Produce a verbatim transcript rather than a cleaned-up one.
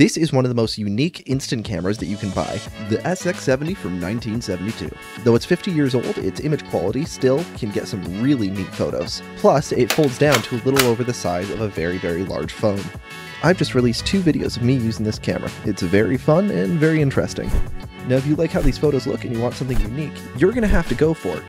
This is one of the most unique instant cameras that you can buy, the S X seventy from nineteen seventy-two. Though it's fifty years old, its image quality still can get some really neat photos. Plus, it folds down to a little over the size of a very, very large phone. I've just released two videos of me using this camera. It's very fun and very interesting. Now, if you like how these photos look and you want something unique, you're going to have to go for